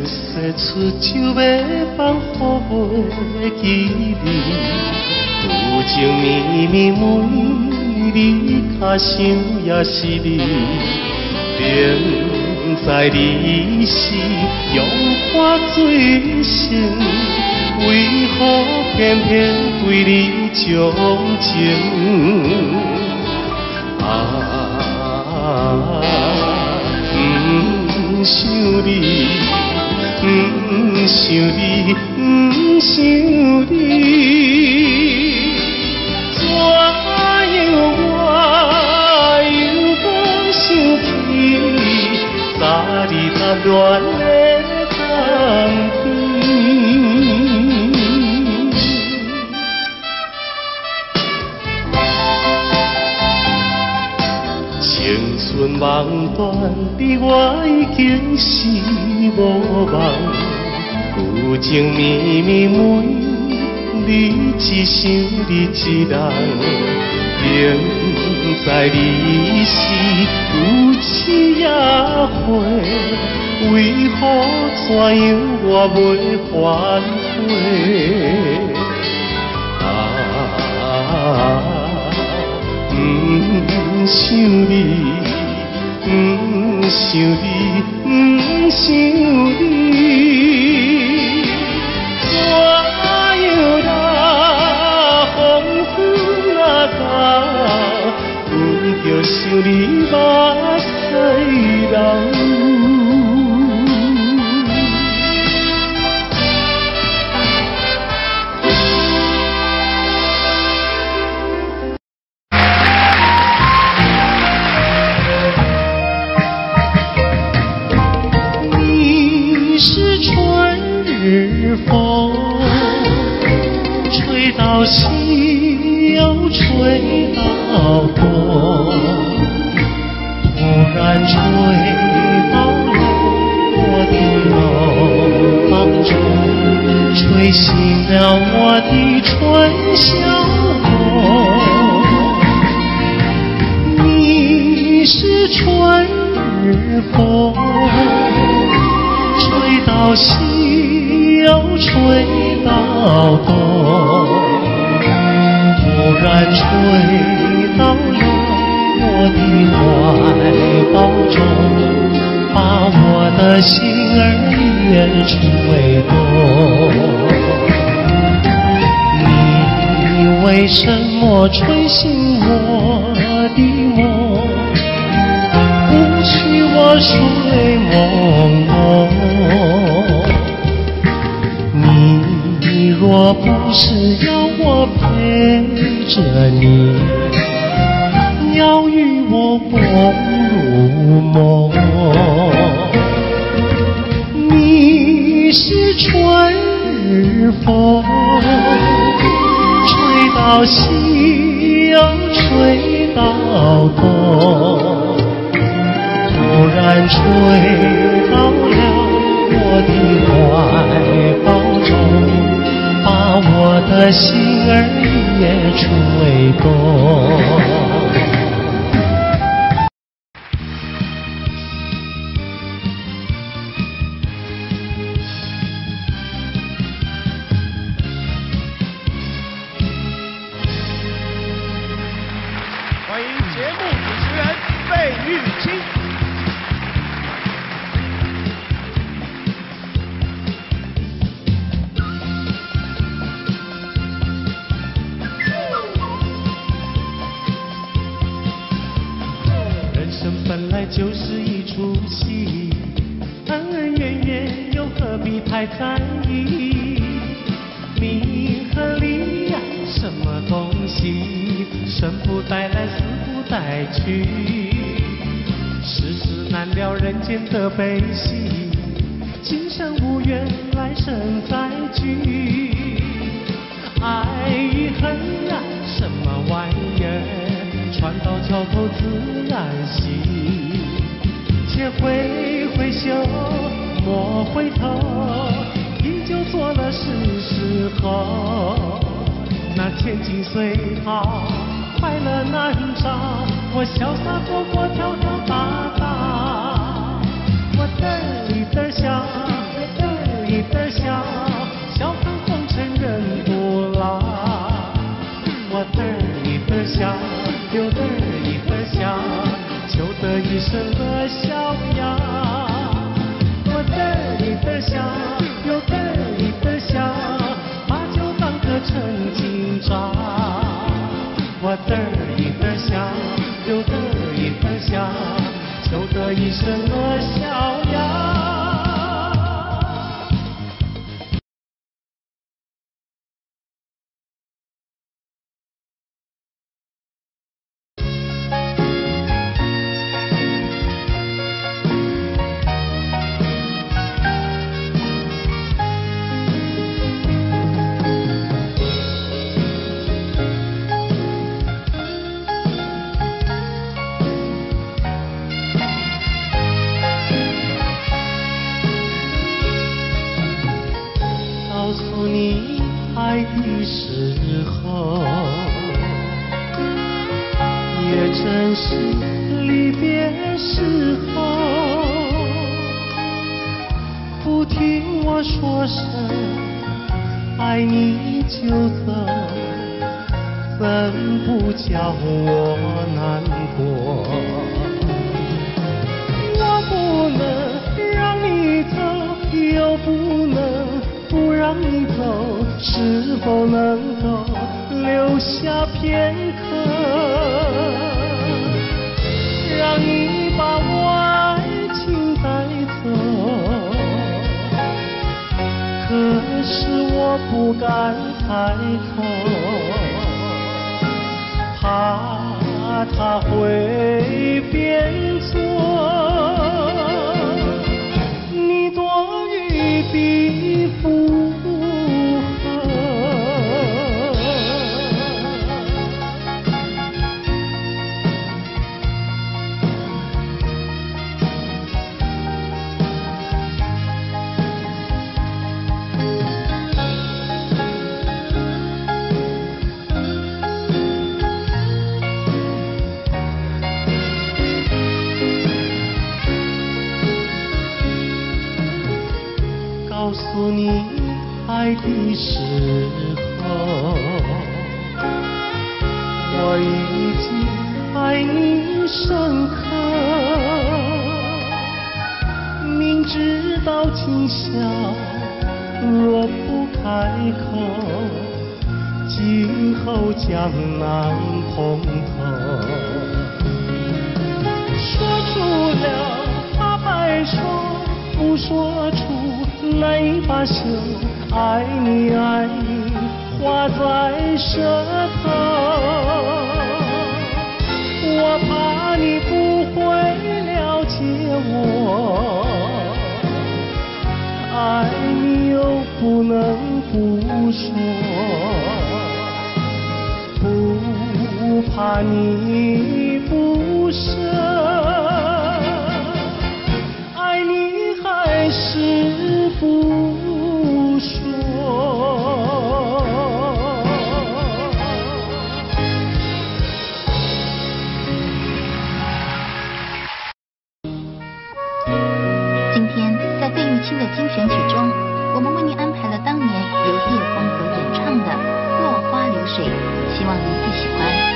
说出就要放予记你，有情绵绵每日脚想也是你，明知你是用我最深，为何偏偏对你钟情？不想你，不想你，不想你，怎样我又无想起，早日踏乱的冬天。青春梦断，你我已经是无望。有情绵绵每日只想你一人，明知你是有痴也火，为何怎样我袂反悔？不想你，不想你，不想你，怎样啦？风雨啦到，阮着想你目屎流。风吹到西又吹到东，突然吹到了我的楼房中，吹醒了我的春晓梦。你是春日风，吹到西又吹到东，突然吹到了我的怀抱中，把我的心儿也吹动。你为什么吹醒我的梦，不许我睡朦胧？你若不是要我陪着你，要与我共入梦。你是春日风，吹到西又吹到东，突然吹到了我的怀抱中，把我的心儿也吹动。 欢迎节目主持人费玉清。 人生本来就是一出戏，恩恩怨怨又何必太在意？名和利呀，什么东西，生不带来，死不带去。世事难料，人间的悲喜，今生无缘，来生再聚。爱与恨啊，什么玩意儿，船到桥头自然行。且挥挥袖，莫回头，依旧做了是后。那千金虽好，快乐难找，我潇洒活泼，跳跳打打，我嘚里嘚笑， 一声的小呀，我嘚一嘚笑，又嘚一嘚笑，把酒当个陈金吒。我嘚一嘚笑，又嘚一嘚笑，就得一声的笑呀。告诉你爱的时候，也正是离别时候。不听我说声爱你就走，怎不叫我难过？我不能让你走，又不能不让你走，是否能够留下片刻，让你把我爱情带走？可是我不敢抬头，怕他会变作你多余的负荷。告诉你爱的时候，我已经爱你深刻。明知道今宵若不开口，今后将难碰头。说出了怕白说，不说出难以罢休，爱你爱你画在舌头，我怕你不会了解我，爱你又不能不说，不怕你不舍，爱你还是不说。 今天在费玉清的精选曲中，我们为您安排了当年由叶枫所演唱的《落花流水》，希望您会喜欢。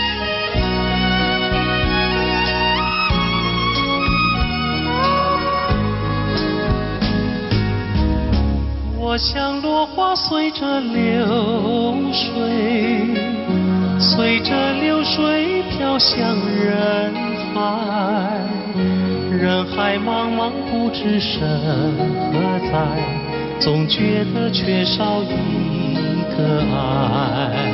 我像落花随着流水，随着流水飘向人海，人海茫茫不知身何在，总觉得缺少一个爱。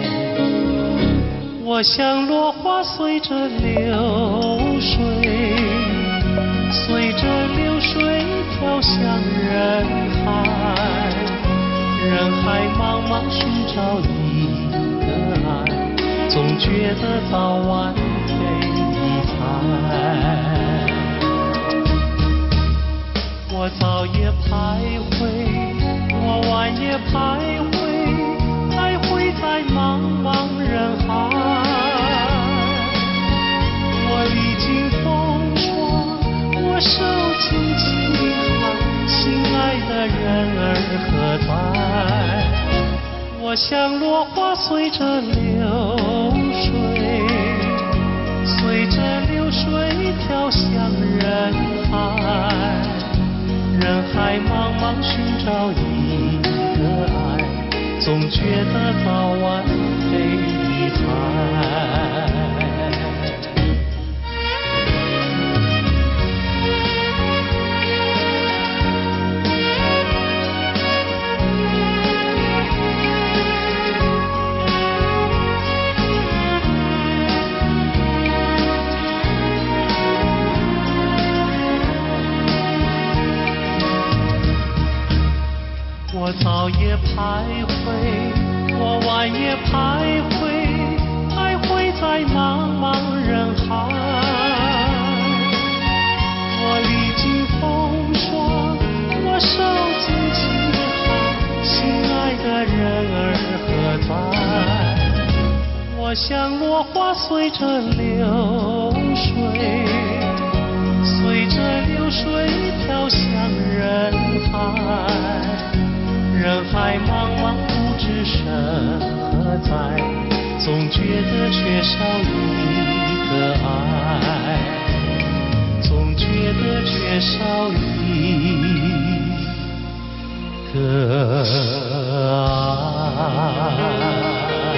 我像落花随着流水，随着流水飘向人海，人海茫茫寻找一个爱，总觉得早晚会离开。我早也徘徊，我晚也徘徊，徘徊在茫茫人海。我历经风霜，我受尽饥寒，心爱的人儿何在？我像落花随着流水，随着流水水飘向人海，人海茫茫寻找一个爱，总觉得早晚被理睬。我早也徘徊，我晚也徘徊，徘徊在茫茫人海。我历经风霜，我受尽凄寒，心爱的人儿何在？我像落花随着流水，随着流水飘向人海。人海茫茫不知身何在，总觉得缺少一个爱，总觉得缺少一个爱。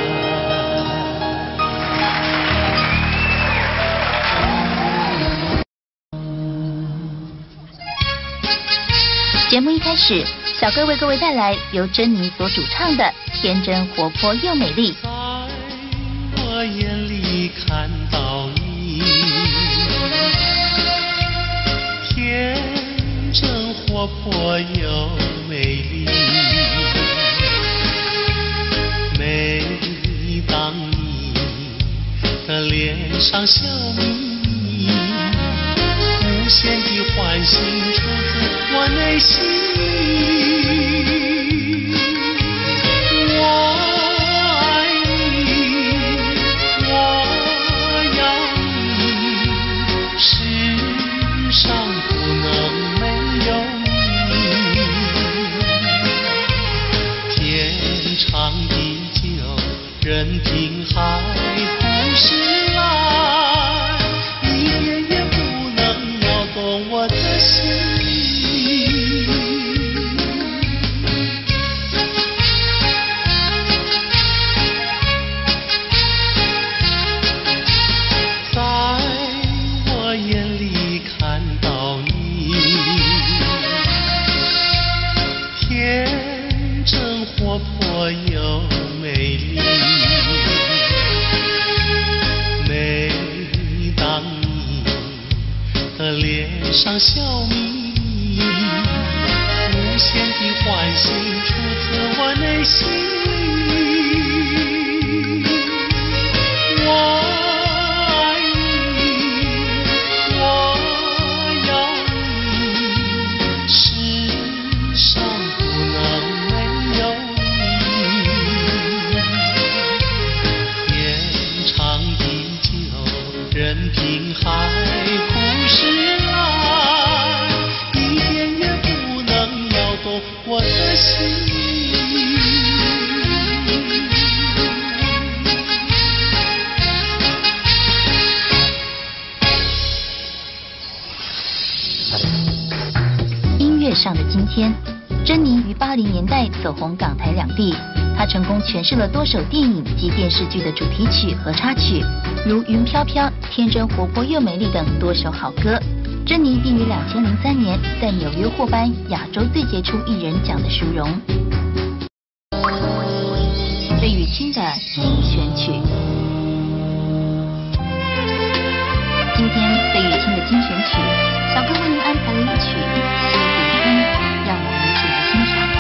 节目一开始，小哥为各位带来由珍妮所主唱的《天真活泼又美丽》。 在我眼里看到你，天真活泼又美丽。每当你的脸上笑眯，无限的欢喜出自我内心。我爱你，我要你，世上不能没有你。天长地久，任凭海枯石烂，一点也不能摇动我的心。又美丽，每当你的脸上笑眯，无限的欢喜出自我内心。我爱你，我要你，世上不能没有任凭海枯石烂，一点也不能摇动我的心。 音乐上的今天，珍妮于80年代走红港台两地。她成功诠释了多首电影及电视剧的主题曲和插曲，如《云飘飘》《天真活泼又美丽》等多首好歌。珍妮并于2003年在纽约获颁亚洲最杰出艺人奖的殊荣。费玉清的精选曲，今天费玉清的精选曲，小哥为您安排了一曲《苏护春》，让我们一起来欣赏。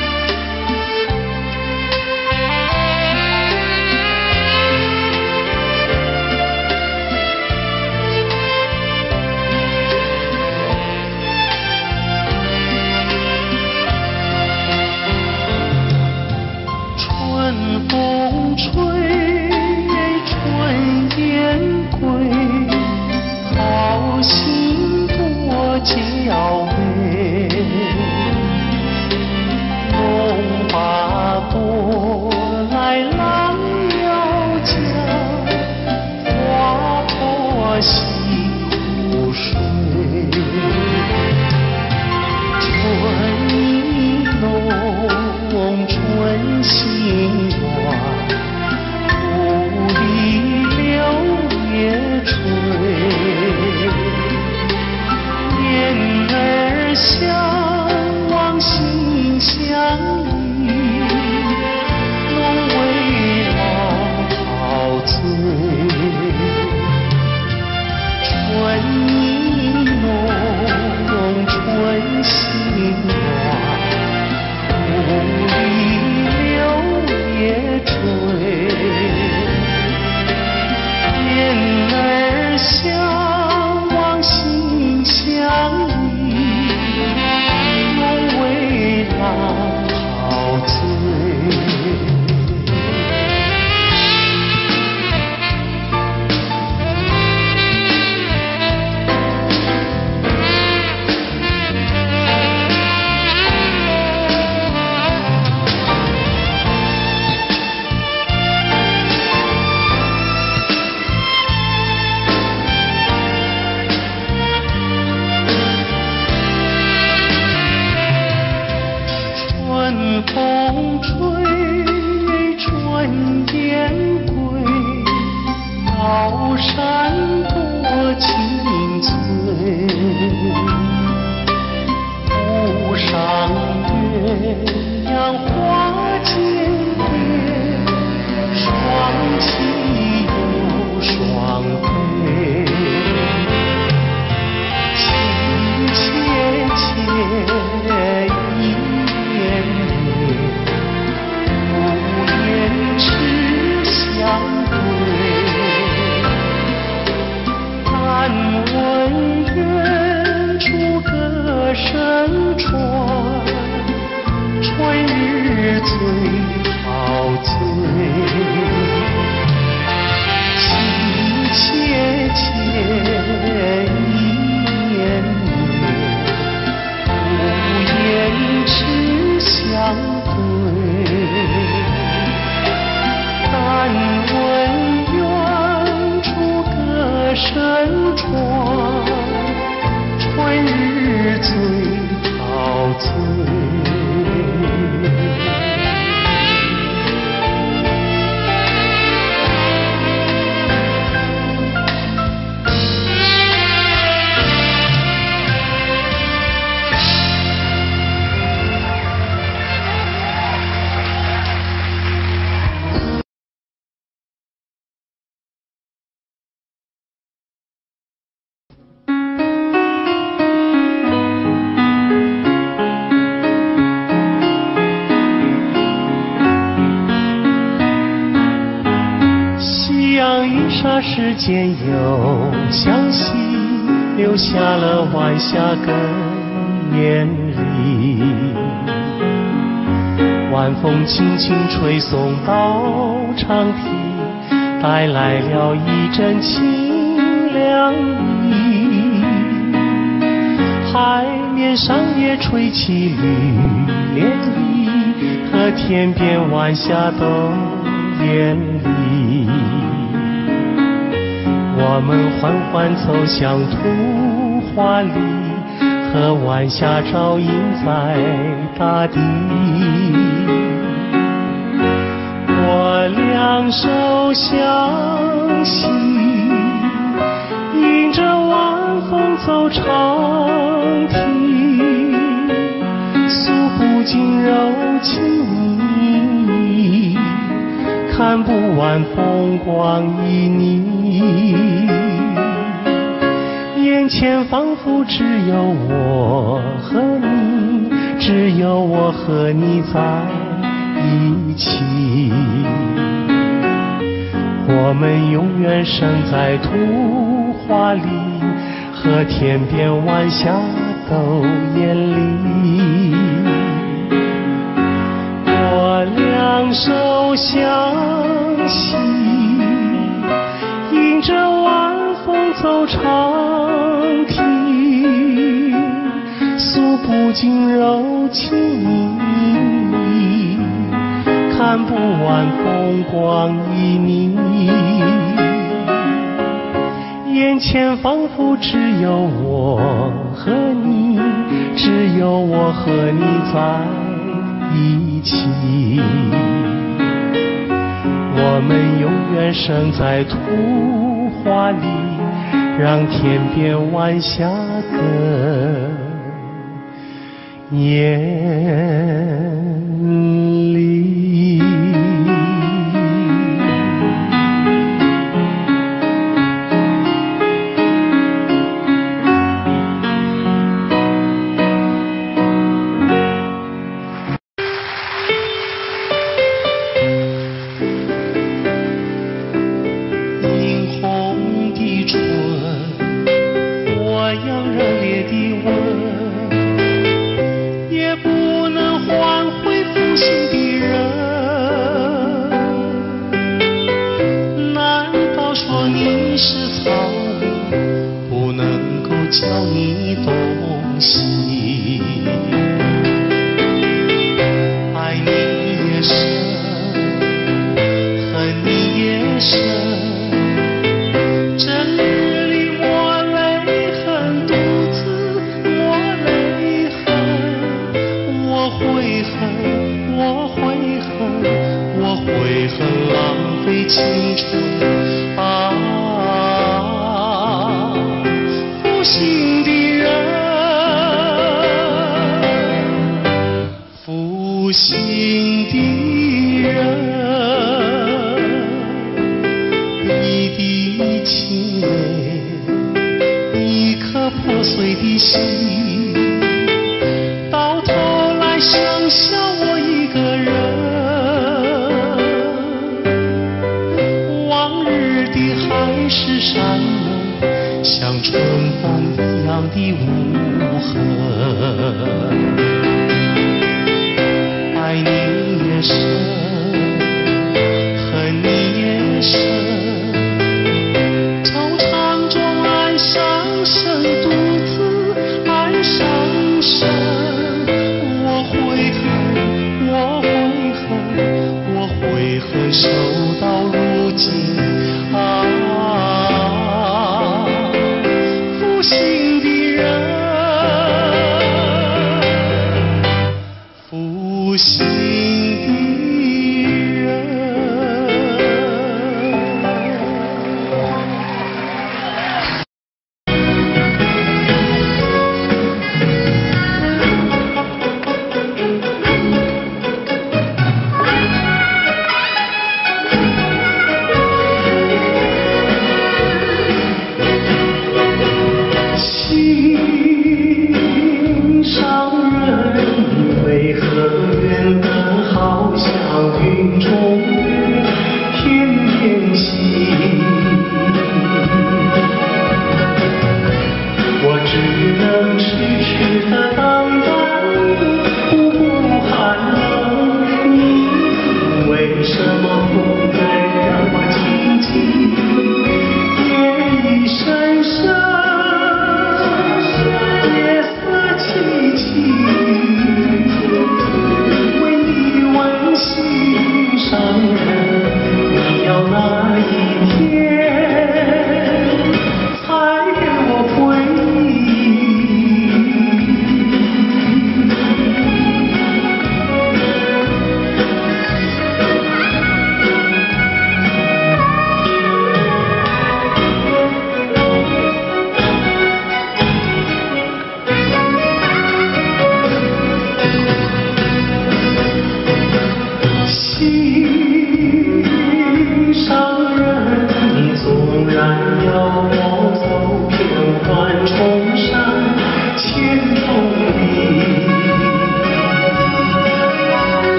春风吹，春燕归，好心多娇媚。 阳花间蝶，双栖又双飞，情切切，意绵绵，无言痴相对。但闻远处歌声传，春日最陶醉。情切切，意绵绵，无言痴相对。但闻远处歌声传，春日最陶醉。霎时间又向西，留下了晚霞更艳丽。晚风轻轻吹送到长堤，带来了一阵清凉意。海面上也吹起绿涟漪，和天边晚霞都艳丽。我们缓缓走向图画里，和晚霞照映在大地。我两手相携，迎着晚风走长堤，诉不尽柔情蜜意，看不完风光旖旎。眼前仿佛只有我和你，只有我和你在一起。我们永远生在图画里，和天边晚霞都艳丽。我两手相携，迎着晚风走长堤，诉不尽柔情蜜意，看不完风光旖旎。眼前仿佛只有我和你，只有我和你在一起。我们永远生在图画里，让天边晚霞更艳丽。负负心的人，你的情泪，一颗破碎的心，到头来剩下我一个人。往日的海誓山盟，像春风一样的无痕。爱你也深，恨你也深，惆怅中暗伤神，独自暗伤神。我悔恨，我悔恨，我悔恨，守到如今啊，负心的人，负心的人。心上人，为何愿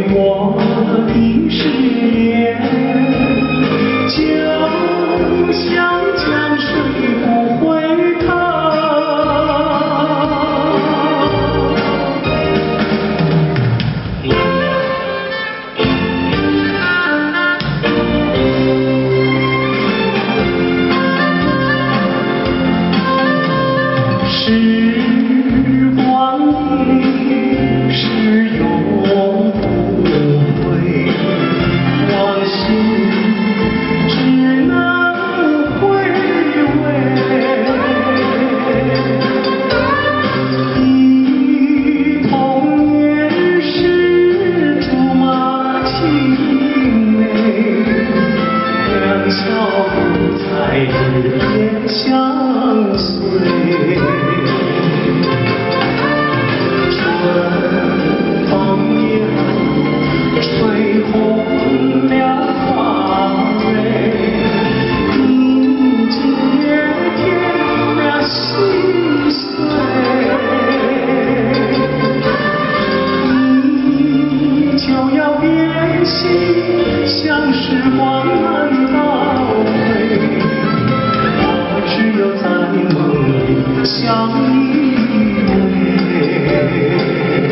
我的誓言，就像江水不回头。时光一逝永不回，往事只能回味。忆童年时竹马青梅，两小无猜日夜相随。吹红了花蕊，你今夜添了心碎，你就要变心，像时光难倒回，我只有在梦里相依偎。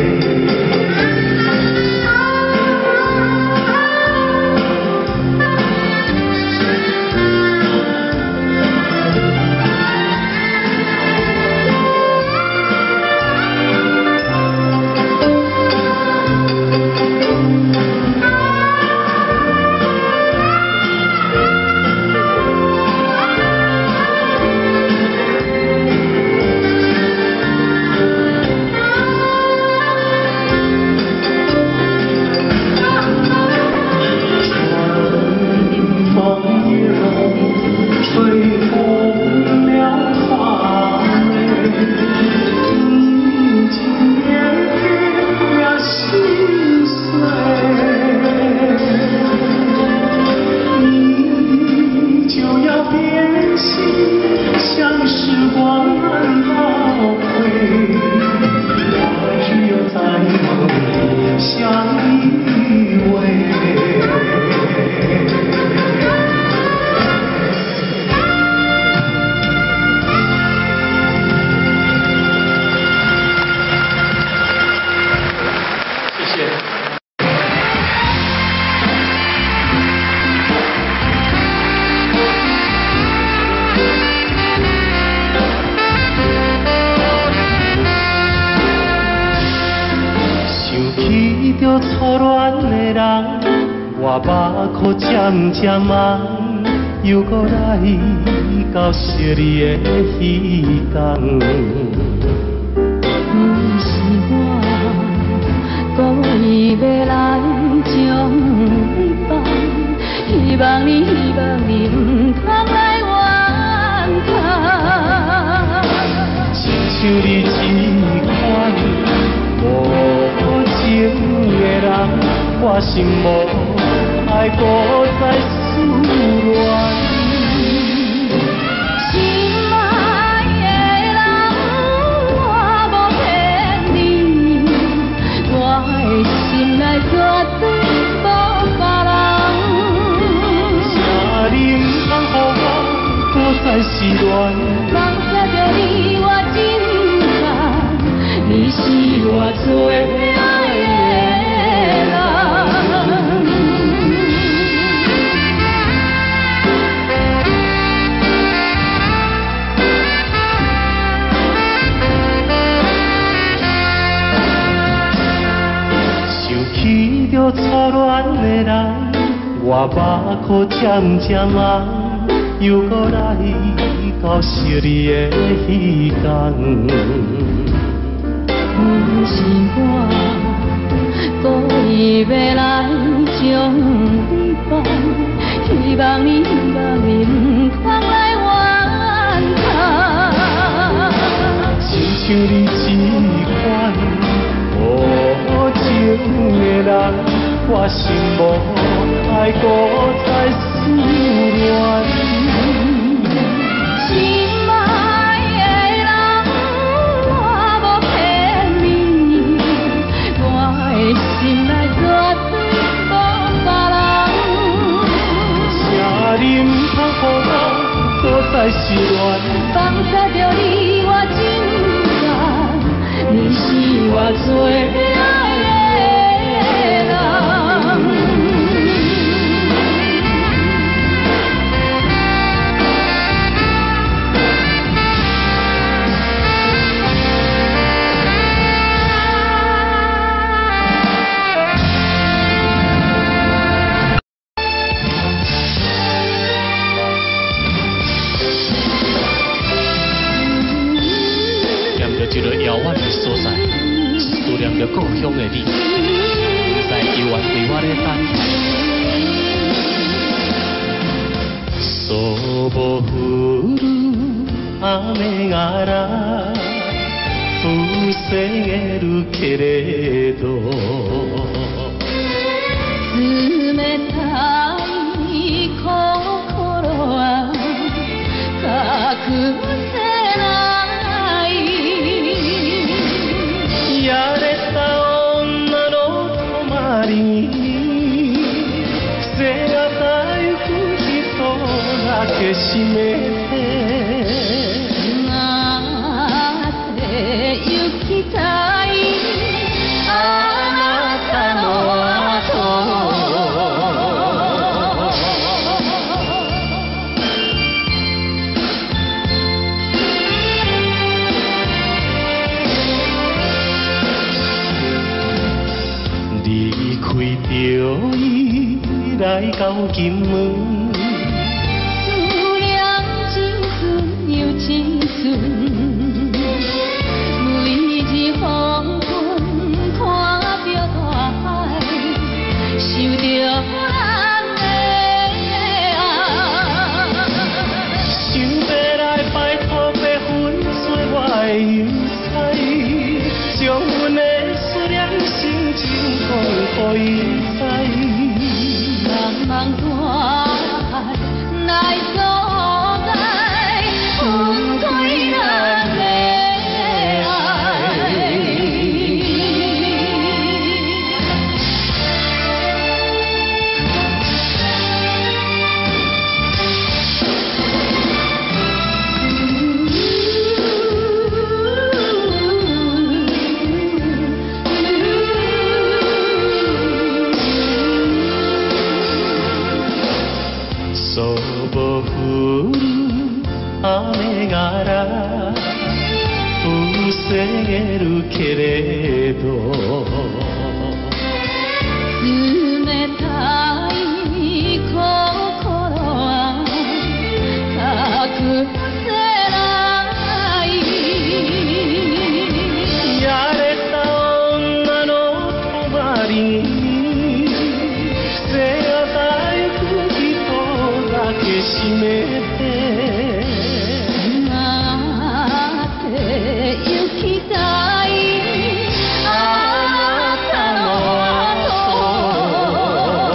像时光难倒回，我只有在梦里相依偎。谢谢。起着初恋的人，我目眶渐渐红，又搁来到惜你的彼天。 不是我故意要来将你放，希望你唔通来怨叹。 亲像你这款无情的人，我心无爱搁再思恋。 心爱的人，我无骗你，我的心内绝对无别人。 请你唔通予我搁再失恋。 放下着你，我真惨，你是我最爱的人。 想起着初恋的人，我目眶渐渐红，又搁来到惜你的彼天。 不是我故意要来将你放，希望你唔通来怨叹。 亲像你这款无情的人，我心无爱搁再思恋。 心爱的人，我无骗你，我的心内绝恋。 放下着你我情感，你是我最爱的人。 一个遥远的所在，思念着故乡的你，在幽暗为我咧等待。そぼ降る雨がら防げるけれど冷たい心は隠せないやれた女の泊まりに背がたゆく人だけ閉めてなぜ行きたいあなたの後离开着伊来到金门。 思念真纯又清纯，每日黄昏看着大海，想着咱的爱。 想要来拜托白云做我的邮差，将阮的思念心情讲予伊知。 茫茫大海来所在，分开咱的爱。 そぼ降る雨がら防げるけれど冷たい心は隠せないやれた女の泊まりに背がたゆく人だけ閉めてなぜ行きたいあなたの後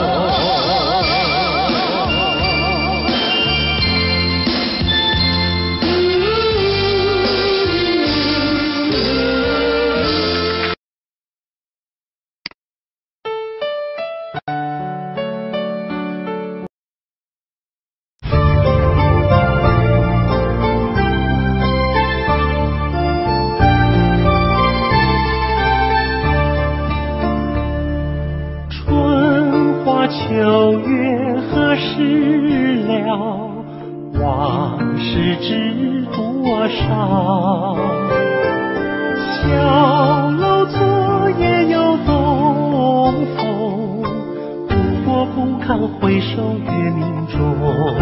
春花秋月何时了？往事知多少？小楼昨夜又东风，不过不堪回首月明中。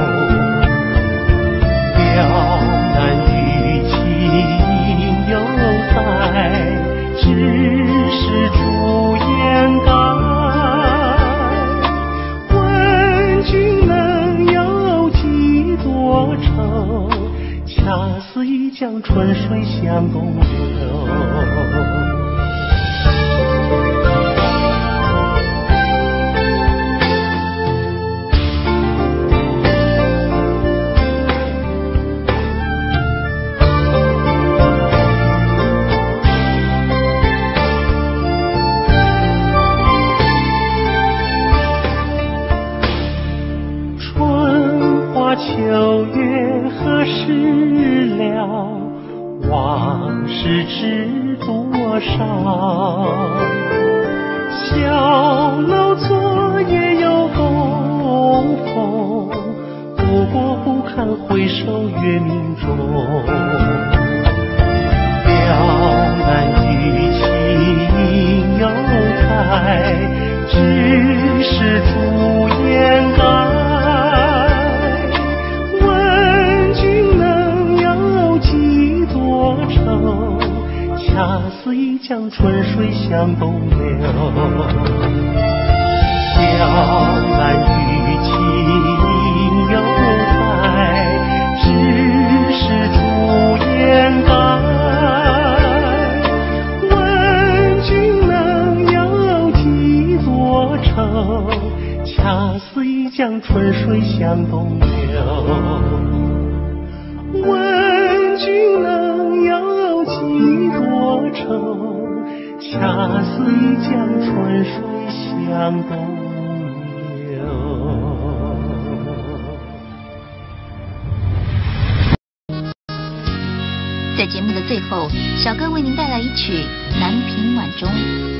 了难于情犹在，只是朱颜改。问君能有几多愁？恰似一江春水向东流。秋月何时上。小楼昨夜有东风，不过不堪回首月明中。辽南雨情犹在，只是朱颜改。问君能有几多愁？恰似一江春水向东流。辽南雨情犹在，只是朱颜改。恰似一江春水向东流。问君能有几多愁？恰似一江春水向东流。 在节目的最后，小哥为您带来一曲《南屏晚钟》。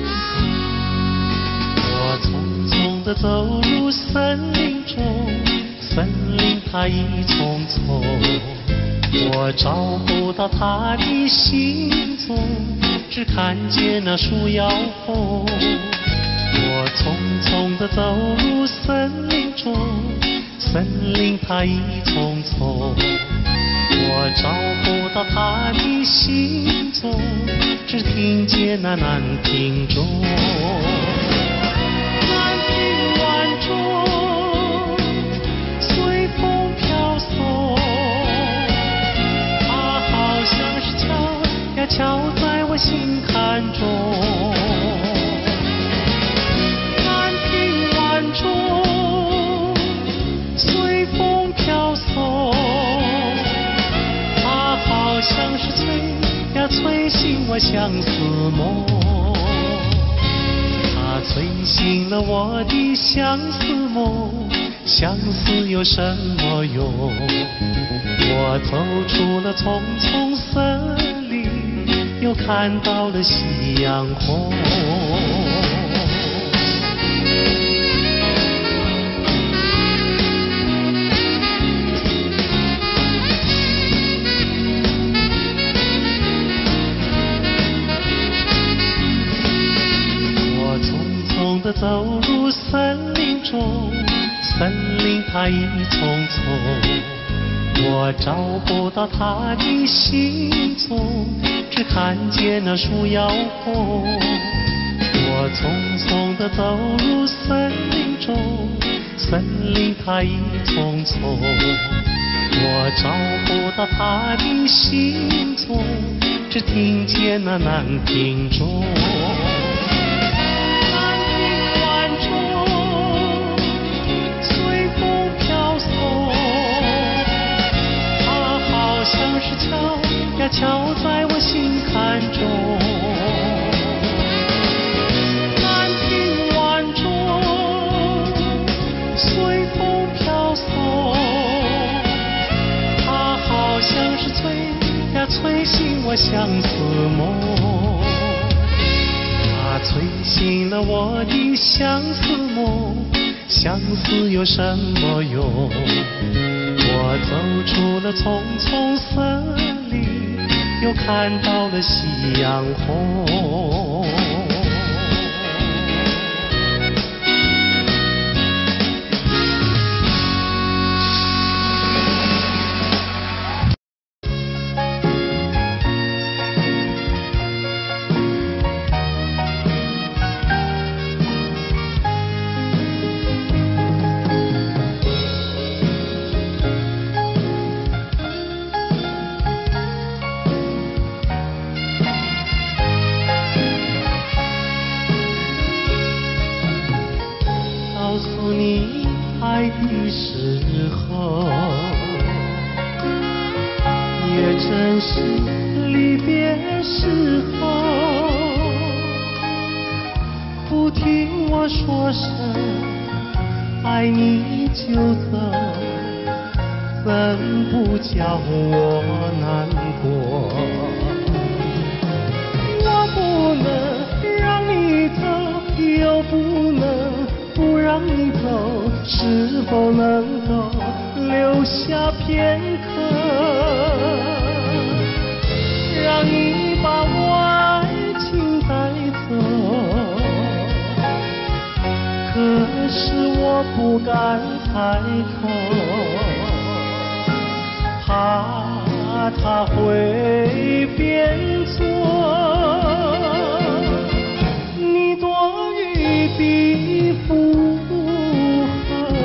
我匆匆地走入森林中，森林它一丛丛，我找不到它的行踪，只看见那树摇红。我匆匆地走入森林中，森林它一丛丛，我找不到它的行踪，只听见那南屏钟。随风飘送，它好像是敲呀敲在我心坎中。南屏晚钟，随风飘送，它好像是催呀催醒我相思梦。它催醒了我的相思梦，相思有什么用？我走出了丛丛森林，又看到了夕阳红。我匆匆地走入森林中，森林它一丛丛，我找不到它的行踪，只看见那树摇红。我匆匆地走入森林中，森林它一丛丛，我找不到它的行踪，只听见那南屏钟。像是敲呀敲在我心坎中。南屏晚钟，随风飘送，它好像是催呀催醒我相思梦。它催醒了我的相思梦，相思有什么用？我走出了丛丛森林，又看到了夕阳红。告诉你爱的时候，也正是离别时候。不听我说声爱你就走，怎不叫我难过？我不不能让你走，又不能不让你走，是否能够留下片刻，让你把我爱情带走？可是我不敢开口，怕他会变作你多余的附和。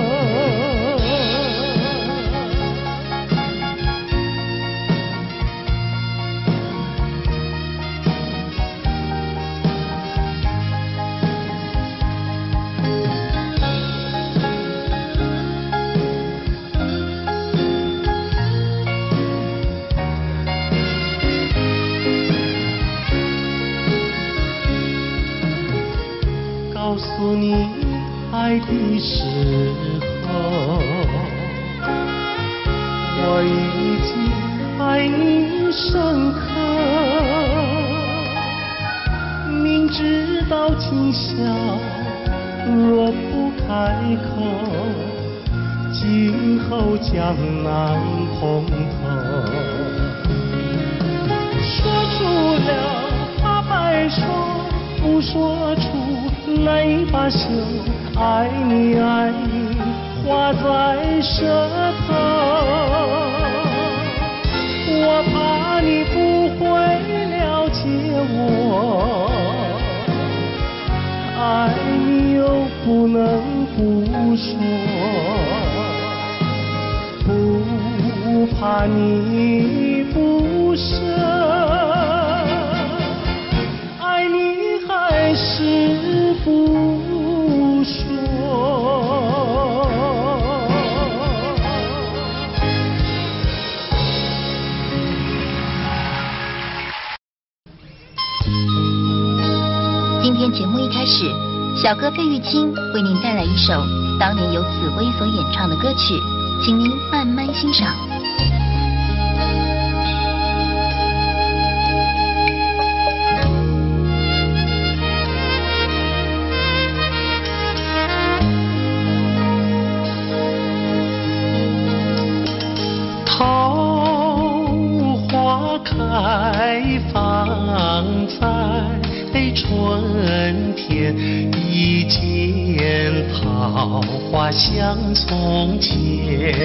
告诉你爱的时候，我已经爱你深刻。明知道今宵若不开口，今后将难碰头。说出了怕白说，不说出难以罢休，爱你爱你画在舌头，我怕你不会了解我，爱你又不能不说，不怕你不舍，爱你还是不说。 今天节目一开始，小哥费玉清为您带来一首当年由紫薇所演唱的歌曲，请您慢慢欣赏。 桃花开放在春天，一见桃花像从前，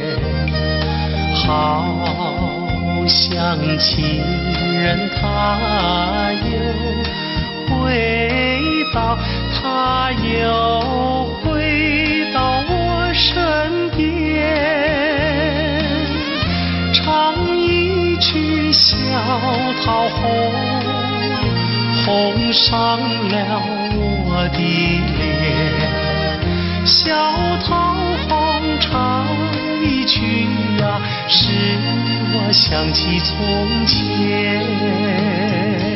好像情人他又回到，他又回到我身边，唱一曲小桃红，红上了我的脸，小桃红唱一曲呀，使我想起从前。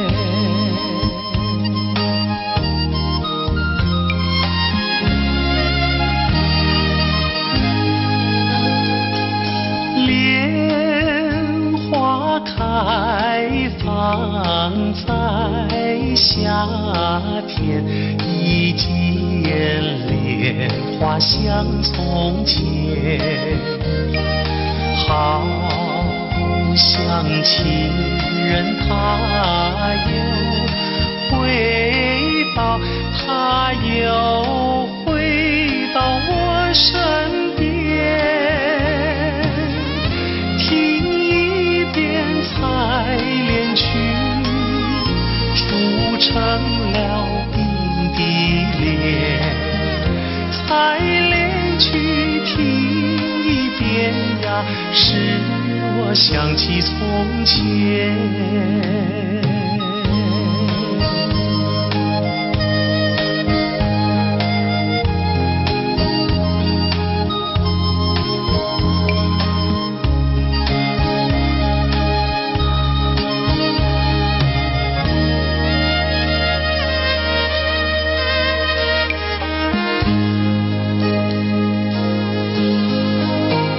莲花开放在夏天，一见莲花像从前，好像情人他又回到，他又回到我身边，听一遍采莲曲，铸成了冰的脸，采莲曲听一遍呀，使我想起从前。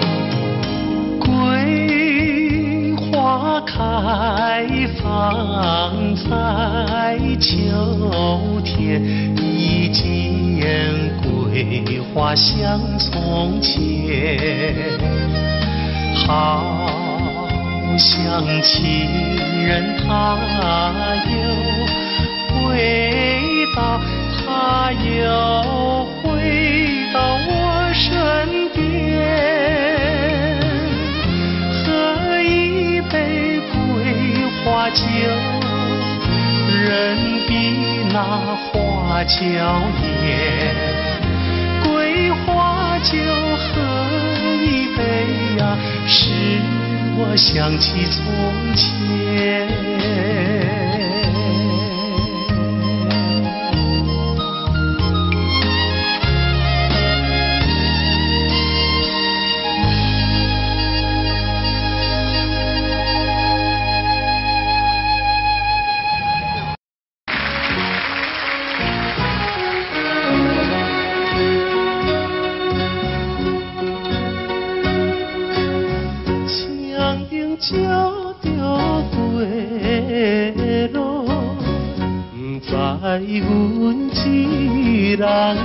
开放桂花像从前，好像情人他又回到，他又回到我身边，喝一杯桂花酒，人比那花娇艳，桂花酒喝一杯呀，使我想起从前。鸟着归路，不知阮一人，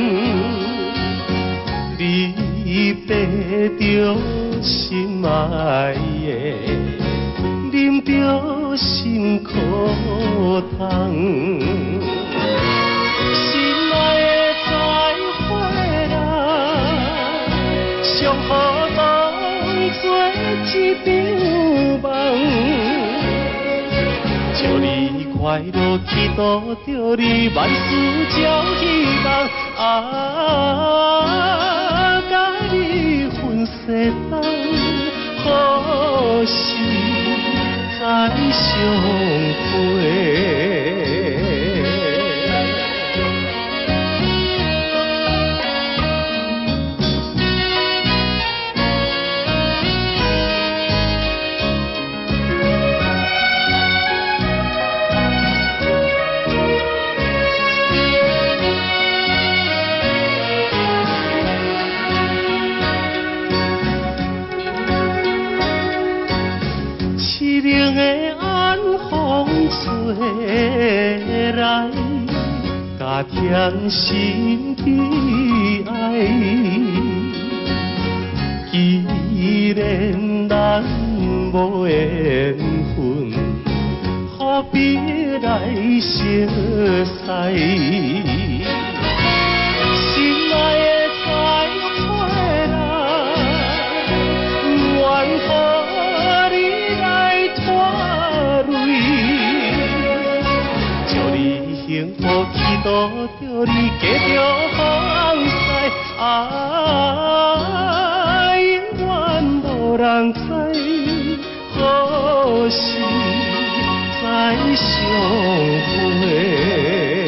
你爬着心爱的，啉着心苦汤。心爱的再回来，上好当作一场梦。祝你快乐，祈祷着你万事照希望。甲你分世东，何时再相会？凄凉的晚风吹来，加添心悲哀。既然咱无缘分，何必来相识？心爱的再回来，愿和你来拖累。祝你幸福，祈祷着你继续放肆。永远无人知，何时再相会？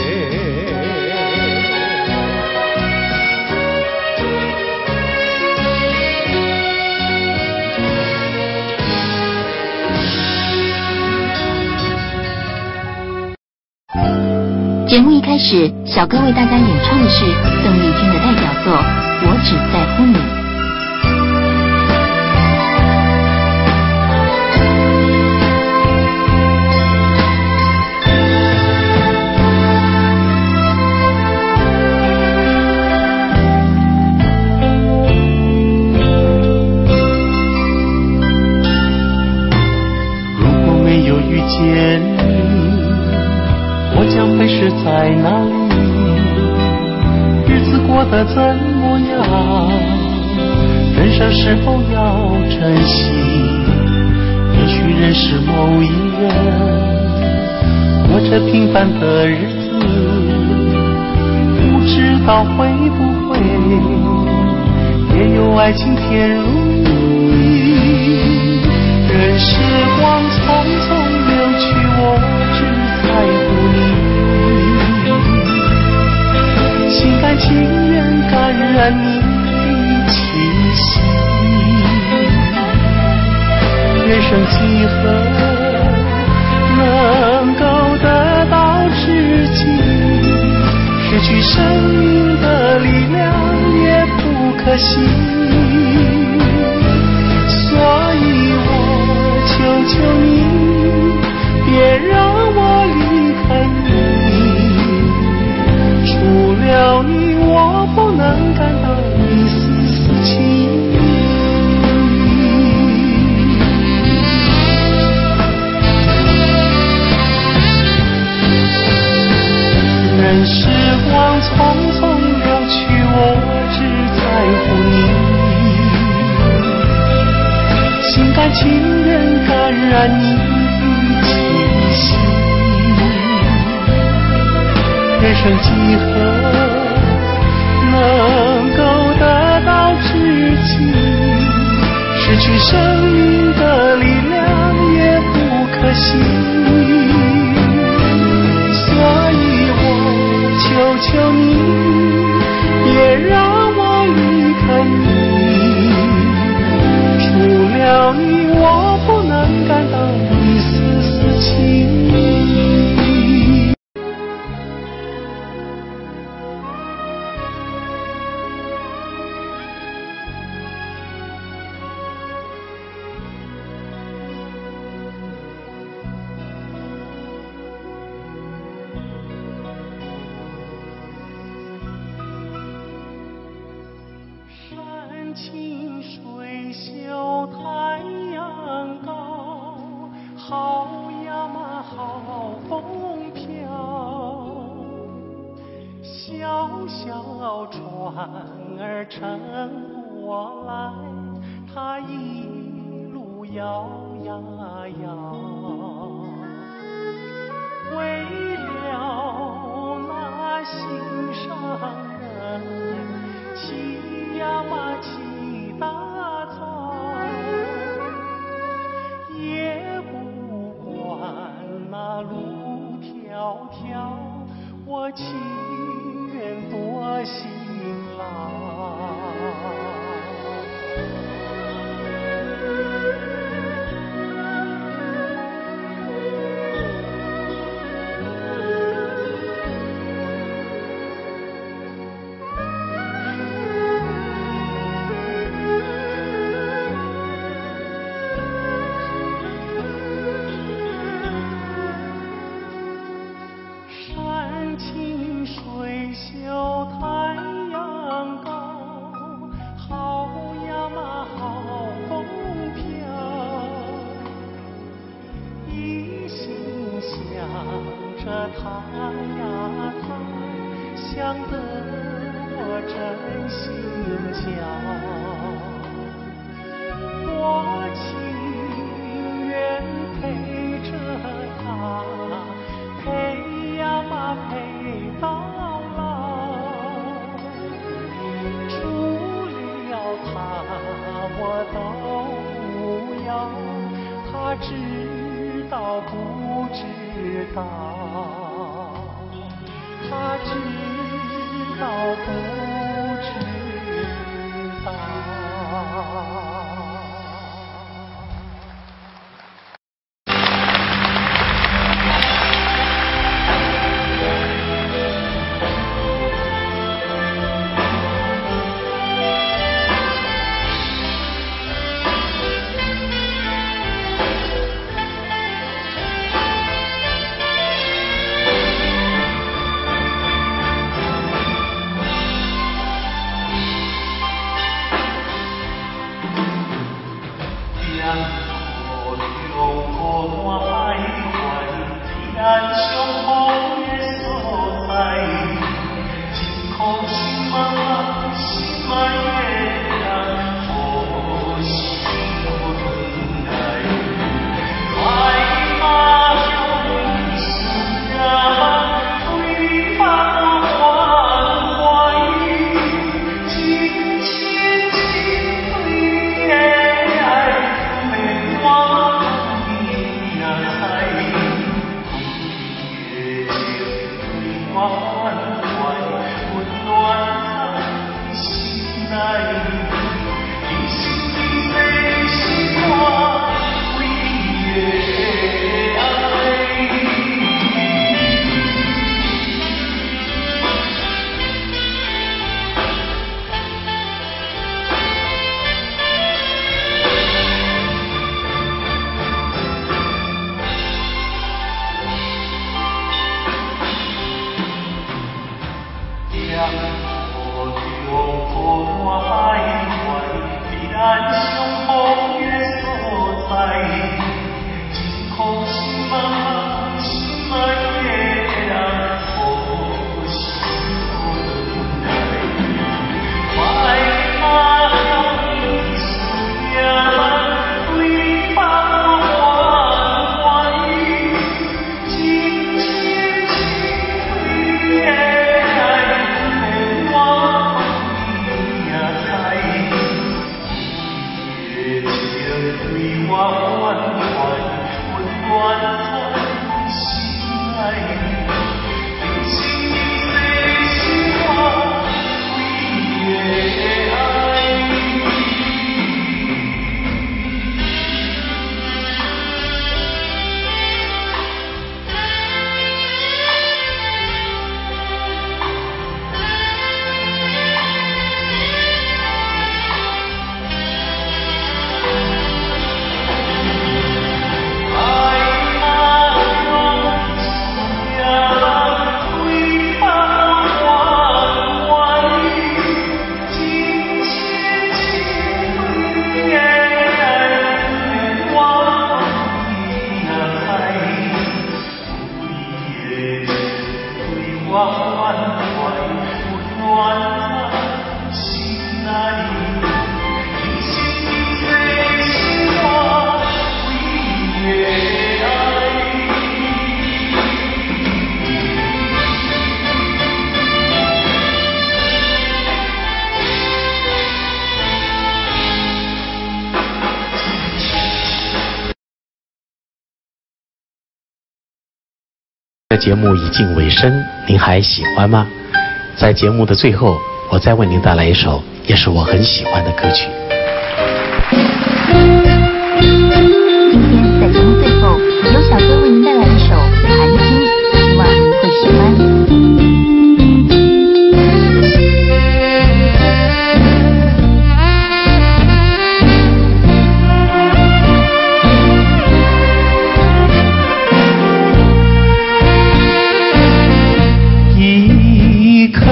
节目一开始，小哥为大家演唱的是邓丽君的代表作《我只在乎你》。 如果没有遇见你，我将会是在哪里？日子过得怎么样？人生是否要珍惜？也许认识某一人，过着平凡的日子，不知道会不会也有爱情甜如蜜。任时光匆匆流去，我只在乎你，心甘情愿感染你的气息。人生几何能够得到知己？失去生命的力量也不可惜。所以我求求你，别让我离开你，除了你我不能情人感染你的气息。人生几何能够得到知己？失去生命的力量也不可惜。所以我求求你，别让我离开你。除了你，我不能感到一丝丝情意。山清水秀太阳高，好呀嘛好风飘。小小船儿乘过来，它一路摇呀摇。为了那心上人，骑呀嘛骑大草，也不管那路迢迢，我情愿多辛劳。山清水秀太阳高，好呀嘛好风飘。一心想着他呀他，想得我真心焦。我情愿陪着他，陪呀嘛陪到老。除了他我都不要，他知道不知道？他知道不知道？ 节目已近尾声，您还喜欢吗？在节目的最后，我再为您带来一首也是我很喜欢的歌曲。 今天在节目最后，由小哥为您带来一首《寒经》，希望您会喜欢。 一颗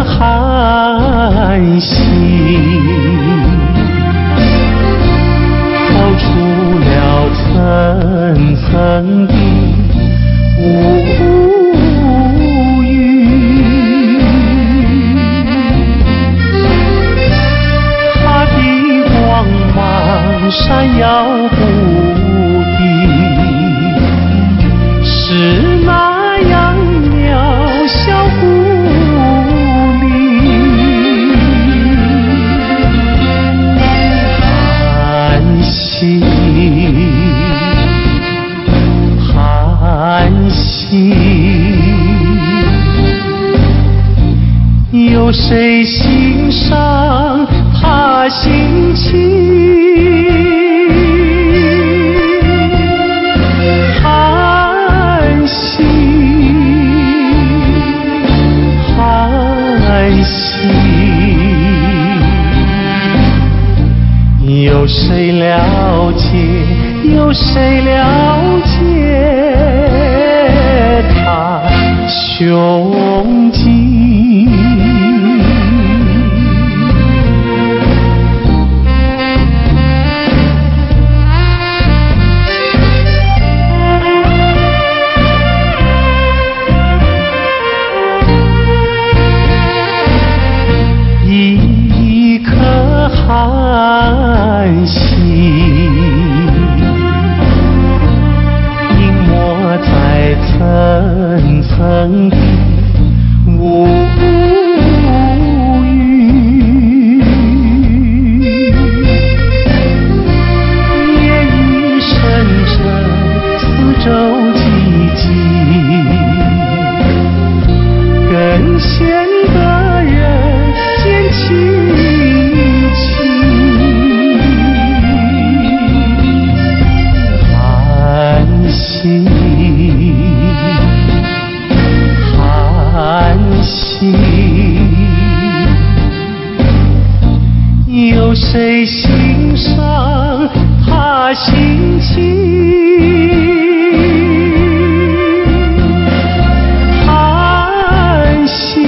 寒心透出了层层的乌云，它的光芒闪耀不定，是那样渺小孤立。寒心，寒心，有谁欣赏他心情？寒心，寒心，有谁了解？有谁了解他胸襟？一颗寒心隐没在层层的乌云，夜雨深沉，四周寂静，更显得人间凄清。寒心，寒心，有谁欣赏他心情？寒心，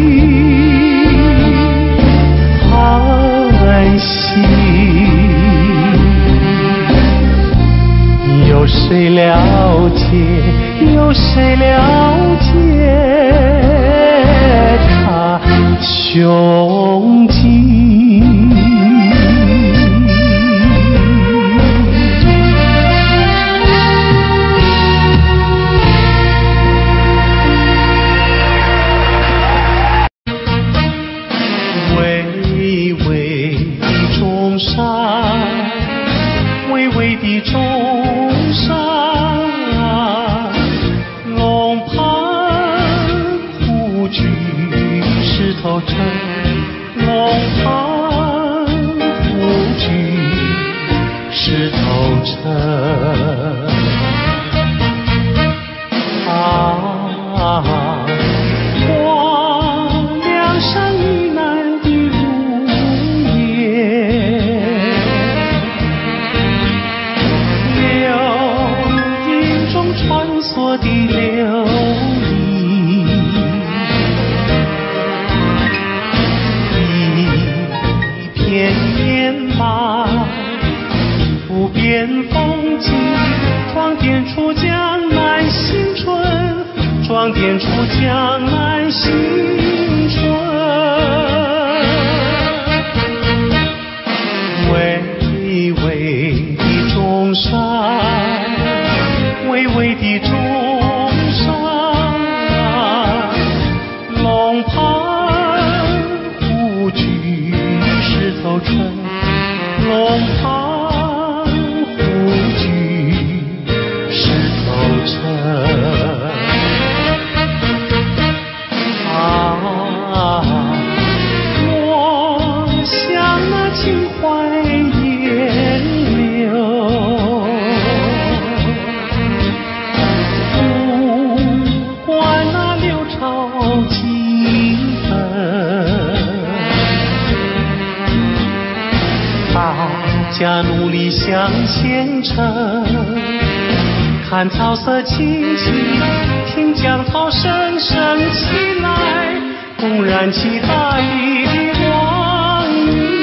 寒心，有谁了解？有谁了解他胸襟？巍巍的中山，巍巍的中山，龙盘虎踞石头城，龙盘虎踞石头城。黄梁山以南的如烟，流影中穿梭的流萤，一片烟马，不变风景，装点出江南新春，装点出江南新春。巍巍的中山，巍巍的中山，龙盘虎踞石头城，龙盘虎踞石头城。 家努力向前程。看草色青青，听江涛声声起来，公燃起大地的光明。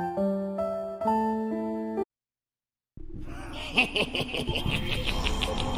嘿嘿嘿嘿嘿嘿。